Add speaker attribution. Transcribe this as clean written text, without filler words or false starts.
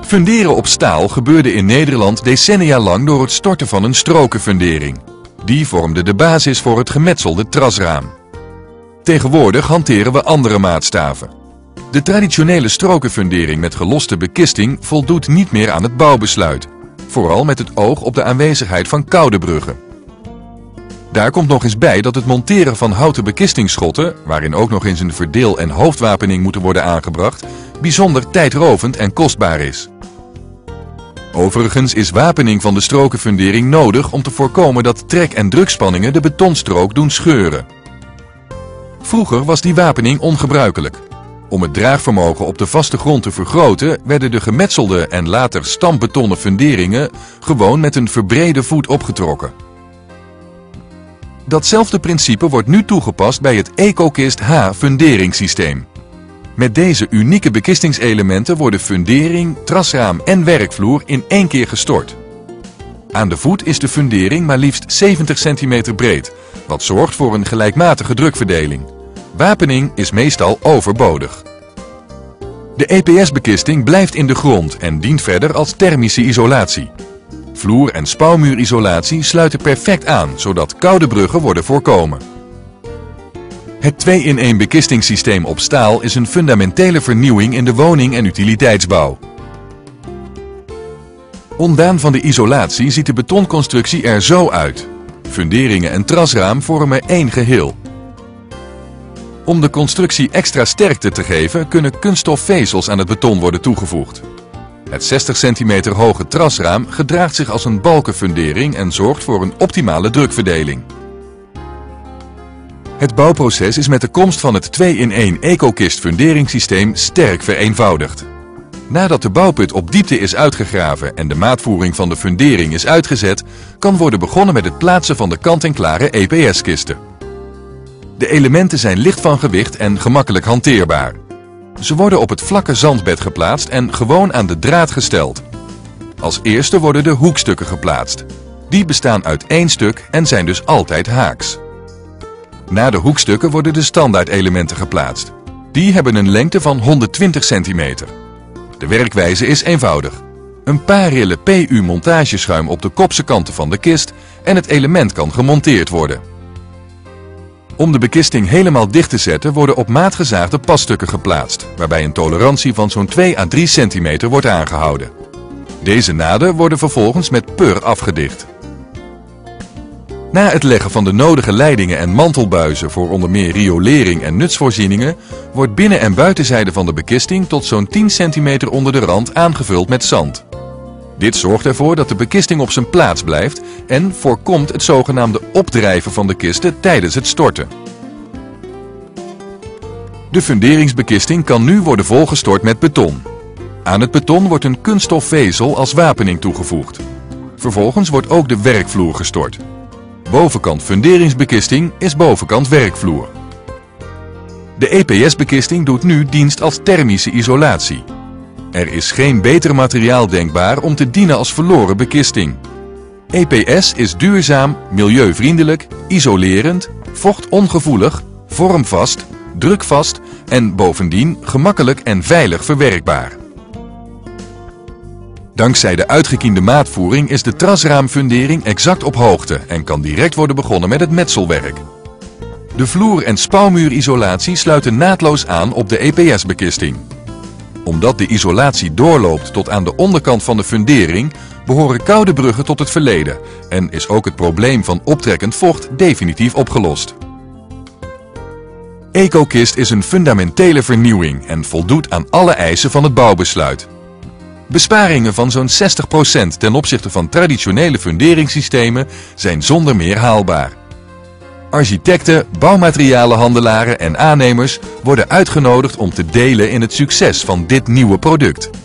Speaker 1: Funderen op staal gebeurde in Nederland decennia lang door het storten van een strokenfundering. Die vormde de basis voor het gemetselde trasraam. Tegenwoordig hanteren we andere maatstaven. De traditionele strokenfundering met geloste bekisting voldoet niet meer aan het bouwbesluit. Vooral met het oog op de aanwezigheid van koude bruggen. Daar komt nog eens bij dat het monteren van houten bekistingsschotten, waarin ook nog eens een verdeel- en hoofdwapening moeten worden aangebracht, bijzonder tijdrovend en kostbaar is. Overigens is wapening van de strokenfundering nodig om te voorkomen dat trek- en drukspanningen de betonstrook doen scheuren. Vroeger was die wapening ongebruikelijk. Om het draagvermogen op de vaste grond te vergroten, werden de gemetselde en later stampbetonnen funderingen gewoon met een verbrede voet opgetrokken. Datzelfde principe wordt nu toegepast bij het Ecokist H-funderingssysteem. Met deze unieke bekistingselementen worden fundering, trasraam en werkvloer in één keer gestort. Aan de voet is de fundering maar liefst 70 cm breed, wat zorgt voor een gelijkmatige drukverdeling. Wapening is meestal overbodig. De EPS-bekisting blijft in de grond en dient verder als thermische isolatie. Vloer- en spouwmuurisolatie sluiten perfect aan, zodat koude bruggen worden voorkomen. Het 2-in-1 bekistingssysteem op staal is een fundamentele vernieuwing in de woning- en utiliteitsbouw. Ontdaan van de isolatie ziet de betonconstructie er zo uit. Funderingen en trasraam vormen één geheel. Om de constructie extra sterkte te geven, kunnen kunststofvezels aan het beton worden toegevoegd. Het 60 cm hoge trasraam gedraagt zich als een balkenfundering en zorgt voor een optimale drukverdeling. Het bouwproces is met de komst van het 2-in-1 Ecokist funderingssysteem sterk vereenvoudigd. Nadat de bouwput op diepte is uitgegraven en de maatvoering van de fundering is uitgezet, kan worden begonnen met het plaatsen van de kant-en-klare EPS-kisten. De elementen zijn licht van gewicht en gemakkelijk hanteerbaar. Ze worden op het vlakke zandbed geplaatst en gewoon aan de draad gesteld. Als eerste worden de hoekstukken geplaatst. Die bestaan uit één stuk en zijn dus altijd haaks. Na de hoekstukken worden de standaardelementen geplaatst. Die hebben een lengte van 120 cm. De werkwijze is eenvoudig. Een paar rillen PU montageschuim op de kopse kanten van de kist en het element kan gemonteerd worden. Om de bekisting helemaal dicht te zetten worden op maat gezaagde passtukken geplaatst, waarbij een tolerantie van zo'n 2 à 3 cm wordt aangehouden. Deze naden worden vervolgens met pur afgedicht. Na het leggen van de nodige leidingen en mantelbuizen voor onder meer riolering en nutsvoorzieningen, wordt binnen- en buitenzijde van de bekisting tot zo'n 10 cm onder de rand aangevuld met zand. Dit zorgt ervoor dat de bekisting op zijn plaats blijft en voorkomt het zogenaamde opdrijven van de kisten tijdens het storten. De funderingsbekisting kan nu worden volgestort met beton. Aan het beton wordt een kunststofvezel als wapening toegevoegd. Vervolgens wordt ook de werkvloer gestort. Bovenkant funderingsbekisting is bovenkant werkvloer. De EPS-bekisting doet nu dienst als thermische isolatie. Er is geen beter materiaal denkbaar om te dienen als verloren bekisting. EPS is duurzaam, milieuvriendelijk, isolerend, vochtongevoelig, vormvast, drukvast en bovendien gemakkelijk en veilig verwerkbaar. Dankzij de uitgekiende maatvoering is de trasraamfundering exact op hoogte en kan direct worden begonnen met het metselwerk. De vloer- en spouwmuurisolatie sluiten naadloos aan op de EPS-bekisting. Omdat de isolatie doorloopt tot aan de onderkant van de fundering, behoren koude bruggen tot het verleden en is ook het probleem van optrekkend vocht definitief opgelost. Ecokist is een fundamentele vernieuwing en voldoet aan alle eisen van het bouwbesluit. Besparingen van zo'n 60% ten opzichte van traditionele funderingssystemen zijn zonder meer haalbaar. Architecten, bouwmaterialenhandelaren en aannemers worden uitgenodigd om te delen in het succes van dit nieuwe product.